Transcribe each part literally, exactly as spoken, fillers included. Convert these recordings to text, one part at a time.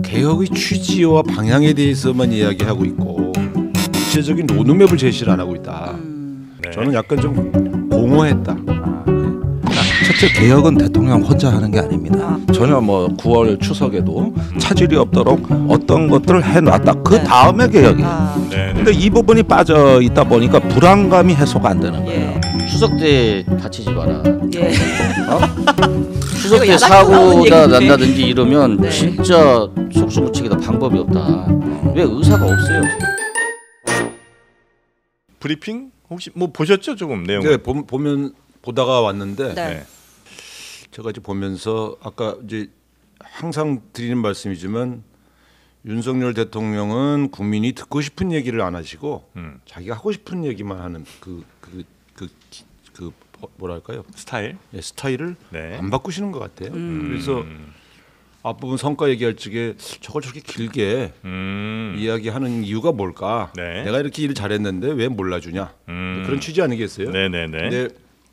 개혁의 취지와 방향에 대해서만 이야기하고 있고 구체적인 로드맵을 제시를 안 하고 있다. 음. 네. 저는 약간 좀 공허했다. 첫째, 개혁은 대통령 혼자 하는 게 아닙니다. 전혀 뭐 구월 추석에도 차질이 없도록 어떤 것들을 해놨다. 그 네. 다음에 개혁이에요. 아. 네, 네. 근데 이 부분이 빠져 있다 보니까 불안감이 해소가 안 되는 거예요. 예. 추석 때 다치지 마라. 예. 어? 추석 때 야당 나오는 사고가 얘기인데. 난다든지 이러면 네. 진짜 속수무책이다. 방법이 없다. 왜 의사가 없어요? 브리핑 혹시 뭐 보셨죠? 조금 내용. 네, 보, 보면 보다가 왔는데 네. 네. 제가 이제 보면서 아까 이제 항상 드리는 말씀이지만 윤석열 대통령은 국민이 듣고 싶은 얘기를 안 하시고 음. 자기가 하고 싶은 얘기만 하는 그 그 그 그 뭐랄까요? 스타일. 예, 스타일을 네. 안 바꾸시는 것 같아요. 음. 그래서 앞부분 성과 얘기할 적에 저걸 저렇게 길게 음. 이야기하는 이유가 뭘까? 네. 내가 이렇게 일을 잘했는데 왜 몰라주냐? 음. 그런 취지 아니겠어요? 네네네. 근데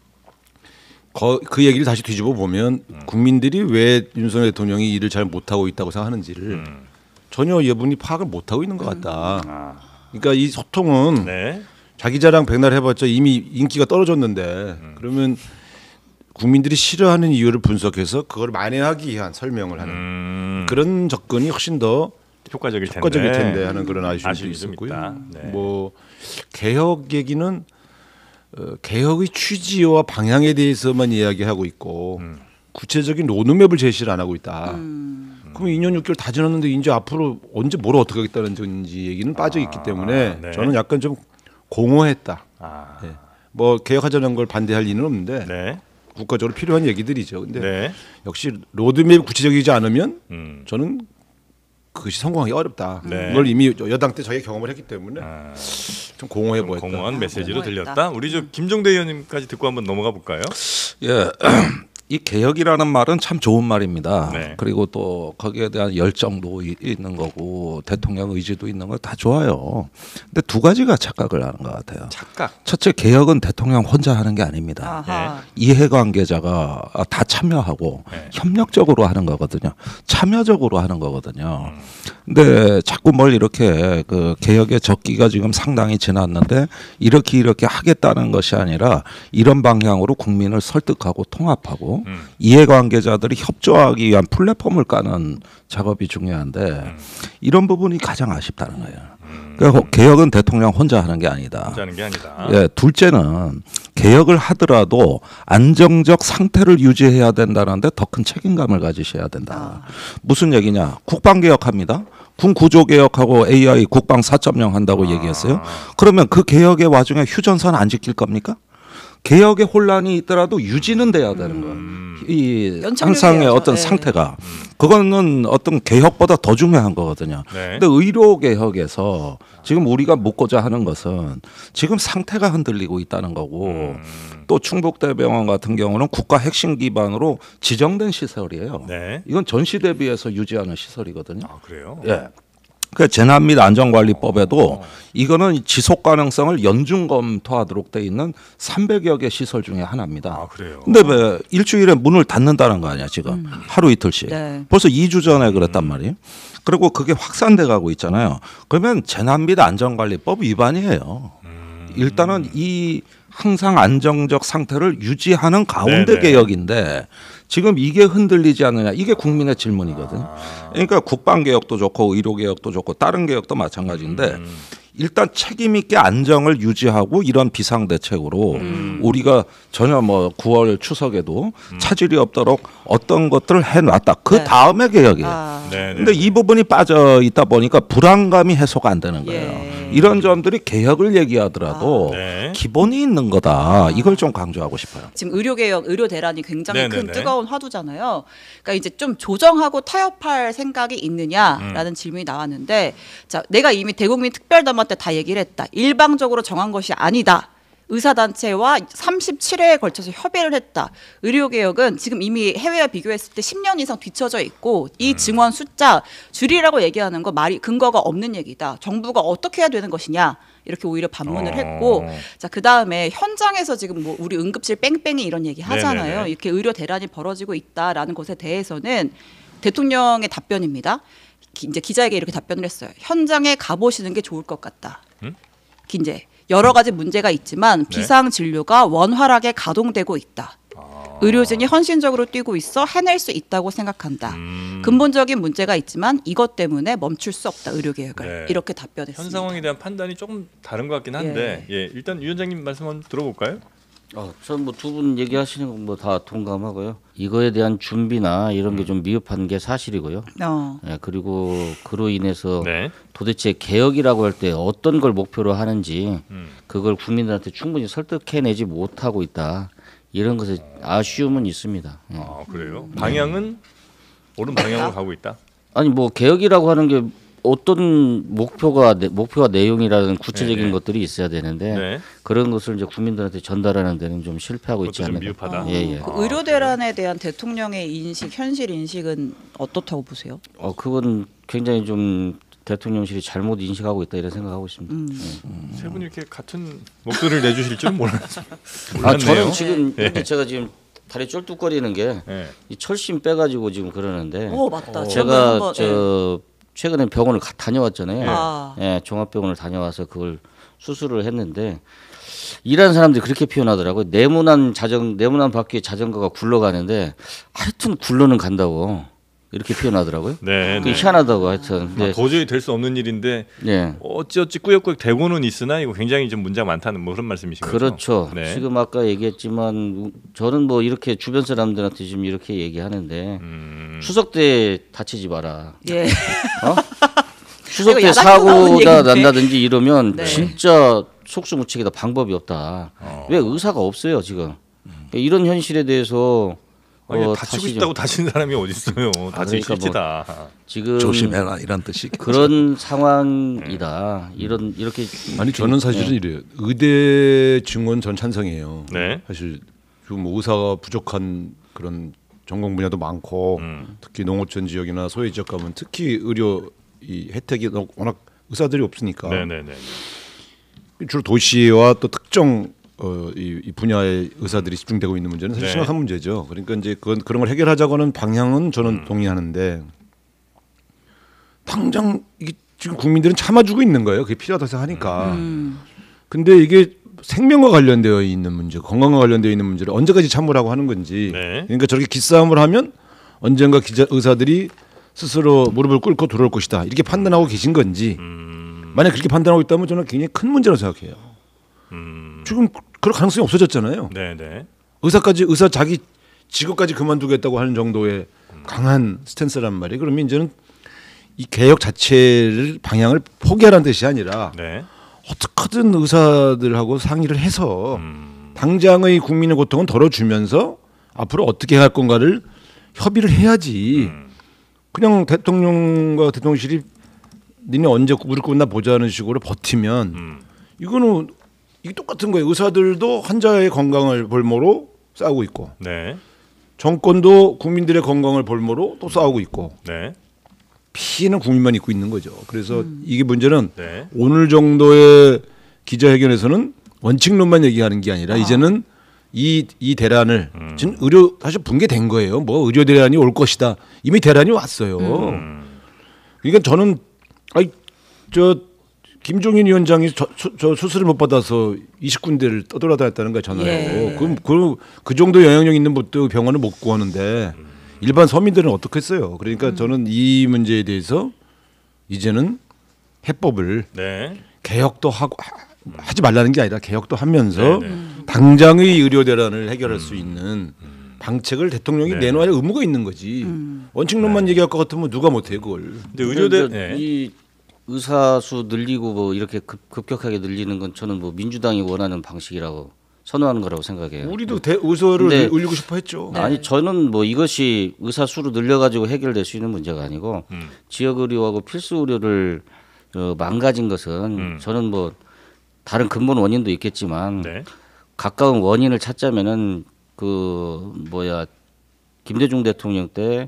거, 그 얘기를 다시 뒤집어 보면 음. 국민들이 왜 윤석열 대통령이 일을 잘 못하고 있다고 생각하는지를 음. 전혀 이분이 파악을 못하고 있는 것 같다. 아. 그러니까 이 소통은 네. 자기 자랑 백날 해봤자 이미 인기가 떨어졌는데 음. 그러면 국민들이 싫어하는 이유를 분석해서 그걸 만회하기 위한 설명을 하는 음. 그런 접근이 훨씬 더 효과적일 텐데. 효과적일 텐데 하는 그런 아쉬움도 아쉬움이 좀 있었고요. 있다. 네. 뭐 개혁 얘기는 어, 개혁의 취지와 방향에 대해서만 이야기하고 있고 음. 구체적인 로드맵을 제시를 안 하고 있다. 음. 그럼 이 년 육 개월 다 지났는데 이제 앞으로 언제 뭘 어떻게 하겠다는 건지 얘기는 빠져 있기 때문에 네. 저는 약간 좀 공허했다. 아. 네. 뭐 개혁하자는 걸 반대할 리는 없는데 네. 국가적으로 필요한 얘기들이죠. 근데 네. 역시 로드맵이 구체적이지 않으면 음. 저는 그것이 성공하기 어렵다. 네. 그걸 이미 여당 때 저희 경험을 했기 때문에 아. 좀 공허해 좀 보였다. 공허한 메시지로 공허했다. 들렸다. 우리 저 김종대 의원님까지 듣고 한번 넘어가 볼까요? 예. 이 개혁이라는 말은 참 좋은 말입니다. 네. 그리고 또 거기에 대한 열정도 이- 있는 거고 대통령 의지도 있는 거 다 좋아요. 근데 두 가지가 착각을 하는 것 같아요. 착각. 첫째, 개혁은 대통령 혼자 하는 게 아닙니다. 아하. 이해관계자가 다 참여하고 네. 협력적으로 하는 거거든요. 참여적으로 하는 거거든요. 근데 자꾸 뭘 이렇게 그 개혁의 적기가 지금 상당히 지났는데 이렇게 이렇게 하겠다는 것이 아니라 이런 방향으로 국민을 설득하고 통합하고 음. 이해관계자들이 협조하기 위한 플랫폼을 까는 작업이 중요한데 음. 이런 부분이 가장 아쉽다는 거예요. 그러니까 개혁은 대통령 혼자 하는 게 아니다. 혼자 하는 게 아니다. 예, 둘째는 개혁을 하더라도 안정적 상태를 유지해야 된다는데 더 큰 책임감을 가지셔야 된다. 무슨 얘기냐? 국방 개혁합니다. 군 구조 개혁하고 에이아이 국방 사 점 영 한다고 얘기했어요. 그러면 그 개혁의 와중에 휴전선 안 지킬 겁니까? 개혁의 혼란이 있더라도 유지는 돼야 되는 거예요. 이 연착륙이어야죠. 항상의 어떤 네. 상태가 그거는 어떤 개혁보다 더 중요한 거거든요. 네. 근데 의료 개혁에서 지금 우리가 묻고자 하는 것은 지금 상태가 흔들리고 있다는 거고 음. 또 충북대병원 같은 경우는 국가 핵심 기반으로 지정된 시설이에요. 네. 이건 전시 대비해서 유지하는 시설이거든요. 아 그래요? 예. 그 재난 및 안전관리법에도 이거는 지속 가능성을 연중 검토하도록 돼 있는 삼백여 개 시설 중에 하나입니다. 아 그래요? 근데 왜 일주일에 문을 닫는다는 거 아니야 지금 하루 이틀씩. 네. 벌써 이 주 전에 그랬단 말이에요. 그리고 그게 확산돼 가고 있잖아요. 그러면 재난 및 안전관리법 위반이에요. 일단은 이 항상 안정적 상태를 유지하는 가운데 네네. 개혁인데 지금 이게 흔들리지 않느냐 이게 국민의 질문이거든요. 그러니까 국방 개혁도 좋고 의료 개혁도 좋고 다른 개혁도 마찬가지인데 일단 책임 있게 안정을 유지하고 이런 비상 대책으로 우리가 전혀 뭐 구월 추석에도 차질이 없도록 어떤 것들을 해놨다. 그 네. 다음에 개혁이에요. 아. 네. 근데 이 부분이 빠져 있다 보니까 불안감이 해소가 안 되는 거예요. 예. 이런 점들이 개혁을 얘기하더라도 아. 네. 기본이 있는 거다. 이걸 좀 강조하고 싶어요. 지금 의료개혁, 의료 대란이 굉장히 네네네. 큰 뜨거운 화두잖아요. 그러니까 이제 좀 조정하고 타협할 생각이 있느냐라는 음. 질문이 나왔는데, 자, 내가 이미 대국민 특별담화 때 다 얘기를 했다. 일방적으로 정한 것이 아니다. 의사단체와 삼십칠 회에 걸쳐서 협의를 했다. 의료개혁은 지금 이미 해외와 비교했을 때 십 년 이상 뒤처져 있고 이 증원 숫자 줄이라고 얘기하는 거 말이 근거가 없는 얘기다. 정부가 어떻게 해야 되는 것이냐. 이렇게 오히려 반문을 어. 했고, 자, 그 다음에 현장에서 지금 뭐 우리 응급실 뺑뺑이 이런 얘기 하잖아요. 네네네. 이렇게 의료 대란이 벌어지고 있다라는 것에 대해서는 대통령의 답변입니다. 기, 이제 기자에게 이렇게 답변을 했어요. 현장에 가보시는 게 좋을 것 같다. 음? 이제 여러 가지 문제가 있지만 비상 진료가 원활하게 가동되고 있다. 의료진이 헌신적으로 뛰고 있어 해낼 수 있다고 생각한다. 음. 근본적인 문제가 있지만 이것 때문에 멈출 수 없다. 의료개혁을. 네. 이렇게 답변했습니다. 현 상황에 대한 판단이 조금 다른 것 같긴 한데 예, 일단 위원장님 말씀 한번 들어볼까요? 어, 전 뭐 두 분 얘기하시는 건 뭐 다 동감하고요. 이거에 대한 준비나 이런 게 좀 미흡한 게 사실이고요. 어. 예, 그리고 그로 인해서 네. 도대체 개혁이라고 할 때 어떤 걸 목표로 하는지 음. 그걸 국민들한테 충분히 설득해내지 못하고 있다. 이런 것에 아쉬움은 있습니다. 예. 아 그래요? 방향은 옳은 방향으로 가고 있다. 아니 뭐 개혁이라고 하는 게 어떤 목표가 내- 목표와 내용이라는 구체적인 네, 네. 것들이 있어야 되는데 네. 그런 것을 이제 국민들한테 전달하는 데는 좀 실패하고 있지 그것도 좀 않나. 미흡하다. 예, 예. 그 의료 대란에 대한 대통령의 인식, 현실 인식은 어떻다고 보세요? 어 그건 굉장히 좀 대통령실이 잘못 인식하고 있다 이런 생각하고 있습니다. 음. 세 분이 이렇게 같은 목소리를 내주실 줄은 몰랐어요. 아 저는 몰랐네요. 지금 예. 이렇게 제가 지금 다리 쫄뚝거리는 게 이 예. 철심 빼가지고 지금 그러는데 오 맞다. 지난번에 제가 한번, 예. 저 최근에 병원을 가, 다녀왔잖아요. 아. 예, 종합병원을 다녀와서 그걸 수술을 했는데 일하는 사람들이 그렇게 표현하더라고요. 네모난 자전 네모난 바퀴에 자전거가 굴러가는데 하여튼 굴러는 간다고 이렇게 표현하더라고요. 네. 그게 네. 희한하다고 하여튼. 아, 근데 도저히 될 수 없는 일인데 예. 어찌어찌 꾸역꾸역 되고는 있으나 이거 굉장히 좀 문제가 많다는 뭐 그런 말씀이신 거죠? 그렇죠. 네. 지금 아까 얘기했지만 저는 뭐 이렇게 주변 사람들한테 지금 이렇게 얘기하는데 음. 추석 때 다치지 마라. 예. 어? 추석 이거 때 야당에서 나오는 사고가 얘기인데. 난다든지 이러면 네. 진짜 속수무책이다. 방법이 없다. 어. 왜 의사가 없어요 지금. 이런 현실에 대해서 아니, 어, 다치고 다시 좀- 싶다고 다치는 사람이 어디 있어요? 다치기 그러니까 뭐 싫다. 지금 조심해라 이런 뜻이. 그런 상황이다. 이런 이렇게 아니 저는 사실은 이래요. 의대 증원 전 찬성이에요. 네. 사실 지금 의사가 부족한 그런 전공 분야도 많고 음. 특히 농어촌 지역이나 소외 지역 가면 특히 의료 이 혜택이 워낙 의사들이 없으니까 네네네. 주로 도시와 또 특정 어, 이, 이 분야의 의사들이 집중되고 있는 문제는 사실 네. 심각한 문제죠. 그러니까 이제 그건 그런 걸 해결하자고는 방향은 저는 음. 동의하는데 당장 이게 지금 국민들은 참아주고 있는 거예요. 그게 필요하다고 생각하니까. 음. 근데 이게 생명과 관련되어 있는 문제, 건강과 관련되어 있는 문제를 언제까지 참으라고 하는 건지. 네. 그러니까 저렇게 기싸움을 하면 언젠가 기자, 의사들이 스스로 무릎을 꿇고 들어올 것이다. 이렇게 판단하고 계신 건지. 음. 만약 그렇게 판단하고 있다면 저는 굉장히 큰 문제라고 생각해요. 음. 지금 그럴 가능성이 없어졌잖아요. 네네. 의사까지 의사 자기 직업까지 그만두겠다고 하는 정도의 강한 스탠스란 말이에요. 그러면 이제는 이 개혁 자체를 방향을 포기하라는 뜻이 아니라 네. 어떻게든 의사들하고 상의를 해서 음. 당장의 국민의 고통은 덜어주면서 앞으로 어떻게 할 건가를 협의를 해야지. 음. 그냥 대통령과 대통령실이 니네 언제 무릎 꿇나 보자는 식으로 버티면 음. 이거는 이게 똑같은 거예요. 의사들도 환자의 건강을 볼모로 싸우고 있고 네. 정권도 국민들의 건강을 볼모로 또 싸우고 있고 네. 피해는 국민만 입고 있는 거죠. 그래서 이게 문제는 네. 오늘 정도의 기자회견에서는 원칙론만 얘기하는 게 아니라 이제는 이, 이 대란을 음. 지금 의료 사실 붕괴된 거예요. 뭐 의료 대란이 올 것이다. 이미 대란이 왔어요. 음. 그러니까 저는 아이 저 김종인 위원장이 저, 수- 저 수술을 못 받아서 이십 군데를 떠돌아다녔다는 거야 전화로. 예. 그럼 그, 그 정도 영향력 있는 분도 병원을 못 구하는데 일반 서민들은 어떻겠어요. 그러니까 저는 이 문제에 대해서 이제는 해법을 네. 개혁도 하고 하- 하지 말라는 게 아니라 개혁도 하면서 네, 네. 당장의 의료 대란을 해결할 수 있는 방책을 대통령이 네. 내놓아야 의무가 있는 거지. 원칙론만 얘기할 것 같으면 누가 못해 그걸. 근데 의료대 근데 네. 이 의사 수 늘리고 뭐 이렇게 급, 급격하게 늘리는 건 저는 뭐 민주당이 원하는 방식이라고 선호하는 거라고 생각해요. 우리도 대, 의사를 근데- 올리고 싶어 했죠. 아니 저는 뭐 이것이 의사 수를 늘려가지고 해결될 수 있는 문제가 아니고 음. 지역 의료하고 필수 의료를 어, 망가진 것은 음. 저는 뭐 다른 근본 원인도 있겠지만 네. 가까운 원인을 찾자면은 그 뭐야 김대중 대통령 때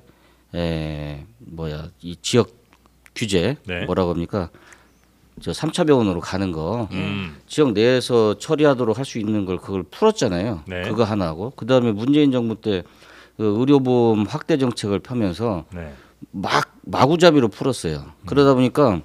에, 뭐야 이 지역 규제 네. 뭐라고 합니까? 저 삼 차 병원으로 가는 거 음. 지역 내에서 처리하도록 할 수 있는 걸 그걸 풀었잖아요. 네. 그거 하나고 그다음에 문재인 정부 때 그 의료보험 확대 정책을 펴면서 네. 막 마구잡이로 풀었어요. 그러다 보니까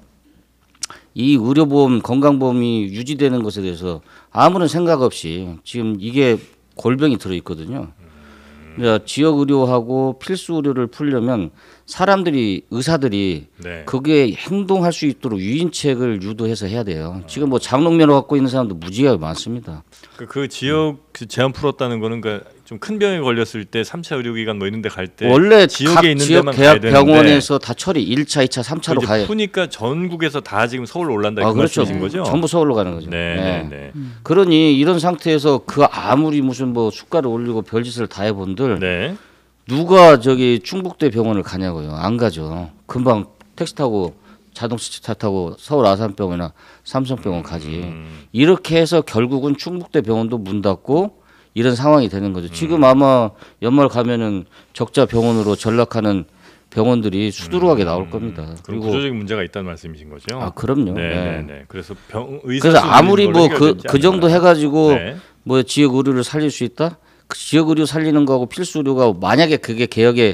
이 의료보험, 건강보험이 유지되는 것에 대해서 아무런 생각 없이 지금 이게 골병이 들어 있거든요. 그러니까 지역 의료하고 필수 의료를 풀려면 사람들이 의사들이 네. 그게 행동할 수 있도록 유인책을 유도해서 해야 돼요. 지금 뭐 장롱면허 갖고 있는 사람도 무지하게 많습니다. 그, 그 지역 그 제한 풀었다는 거는 그 좀 큰 병에 걸렸을 때 삼 차 의료기관 뭐 이런 데 갈 때 원래 지역에 각 있는 지역 데만 가야 대학 되는데 병원에서 다 처리 일 차, 이 차, 삼 차로 이제 가요. 푸니까 전국에서 다 지금 서울로 올란다 아, 그 그렇죠. 말씀이신 거죠? 전부 서울로 가는 거죠. 네, 네. 네, 네. 그러니 이런 상태에서 그 아무리 무슨 뭐 수가를 올리고 별짓을 다 해본들 네. 누가 저기 충북대 병원을 가냐고요. 안 가죠. 금방 택시 타고 자동차 타고 서울 아산병원이나 삼성병원 가지. 음. 이렇게 해서 결국은 충북대 병원도 문 닫고 이런 상황이 되는 거죠. 지금 아마 연말 가면은 적자 병원으로 전락하는 병원들이 수두룩하게 나올 겁니다. 그럼 그리고 구조적인 문제가 있다는 말씀이신 거죠? 아 그럼요. 네, 네. 네, 네. 그래서 병 의사 그래서 수준인 아무리 걸로 뭐 그 해결되지 그 정도 않아요. 해가지고 네. 뭐 지역 의료를 살릴 수 있다? 그 지역 의료 살리는 거하고 필수 의료가 만약에 그게 개혁의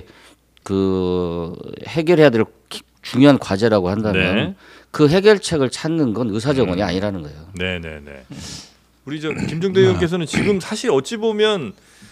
그 해결해야 될 기- 중요한 과제라고 한다면 네. 그 해결책을 찾는 건 의사 정원이 아니라는 거예요. 네, 네, 네. 우리 저 김종대 의원께서는 지금 사실 어찌 보면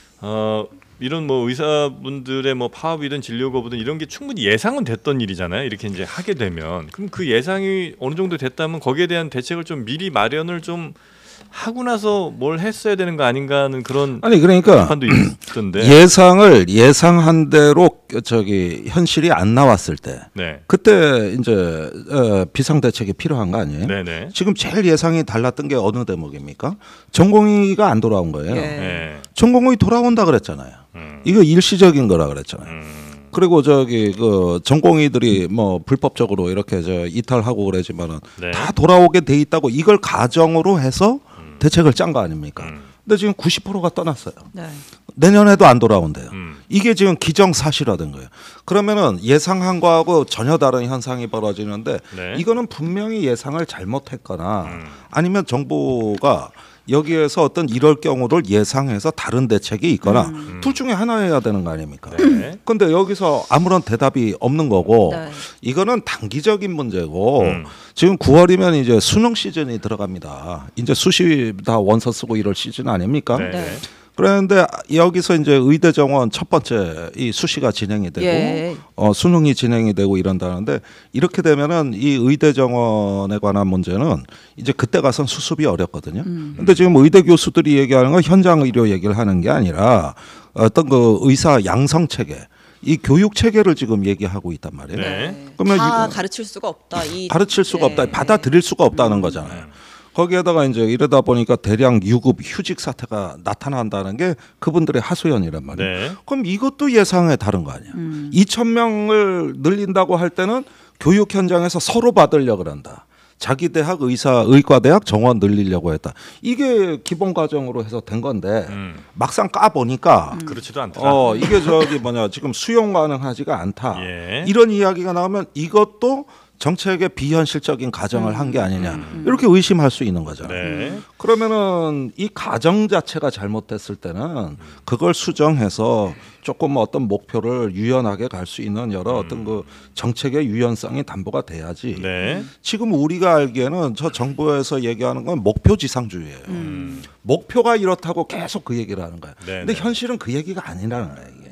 어 이런 뭐 의사분들의 뭐 파업이든 진료 거부든 이런 게 충분히 예상은 됐던 일이잖아요. 이렇게 이제 하게 되면 그럼 그 예상이 어느 정도 됐다면 거기에 대한 대책을 좀 미리 마련을 좀 하고 나서 뭘 했어야 되는 거 아닌가 하는 그런 아니 그러니까 비판도 있던데. 예상을 예상한 대로 저기 현실이 안 나왔을 때 네, 그때 이제 어, 비상 대책이 필요한 거 아니에요? 네, 네. 지금 제일 예상이 달랐던 게 어느 대목입니까? 전공의가 안 돌아온 거예요. 예. 네. 전공의 돌아온다 그랬잖아요. 음, 이거 일시적인 거라 그랬잖아요. 음, 그리고 저기 그 전공의들이 뭐 불법적으로 이렇게 저 이탈하고 그러지만은 네. 다 돌아오게 돼 있다고 이걸 가정으로 해서 대책을 짠 거 아닙니까? 음. 근데 지금 구십 퍼센트가 떠났어요. 네. 내년에도 안 돌아온대요. 음. 이게 지금 기정사실화된 거예요. 그러면은 예상한 거하고 전혀 다른 현상이 벌어지는데 네. 이거는 분명히 예상을 잘못했거나 음. 아니면 정부가 여기에서 어떤 이럴 경우를 예상해서 다른 대책이 있거나 둘 중에 하나여야 되는 거 아닙니까? 네. 근데 여기서 아무런 대답이 없는 거고 네. 이거는 단기적인 문제고 음. 지금 구월이면 이제 수능 시즌이 들어갑니다. 이제 수시 다 원서 쓰고 이럴 시즌 아닙니까? 네. 네. 그런데 여기서 이제 의대 정원 첫 번째 이 수시가 진행이 되고 예. 어, 수능이 진행이 되고 이런다는데 이렇게 되면은 이 의대 정원에 관한 문제는 이제 그때 가선 수습이 어렵거든요. 근데 지금 의대 교수들이 얘기하는 건 현장 의료 얘기를 하는 게 아니라 어떤 그 의사 양성 체계 이 교육 체계를 지금 얘기하고 있단 말이에요. 네. 그러면 다 이거 가르칠 수가 없다. 이 가르칠 수가 네. 없다, 받아들일 수가 없다는 거잖아요. 거기에다가 이제 이러다 보니까 대량 유급 휴직 사태가 나타난다는 게 그분들의 하소연이란 말이에요. 네. 그럼 이것도 예상에 다른 거 아니야. 이천 명을 늘린다고 할 때는 교육 현장에서 서로 받으려고 그런다. 자기 대학 의사 의과대학 정원 늘리려고 했다. 이게 기본 과정으로 해서 된 건데 음. 막상 까 보니까 그렇지도 않더라. 어 이게 저기 뭐냐 지금 수용 가능하지가 않다. 예. 이런 이야기가 나오면 이것도 정책의 비현실적인 가정을 한 게 아니냐 이렇게 의심할 수 있는 거잖아요. 네. 그러면은 이 가정 자체가 잘못됐을 때는 그걸 수정해서 조금 어떤 목표를 유연하게 갈 수 있는 여러 어떤 그 정책의 유연성이 담보가 돼야지. 네. 지금 우리가 알기에는 저 정부에서 얘기하는 건 목표 지상주의예요. 목표가 이렇다고 계속 그 얘기를 하는 거야. 네, 근데 네. 현실은 그 얘기가 아니라는 거예요. 이게.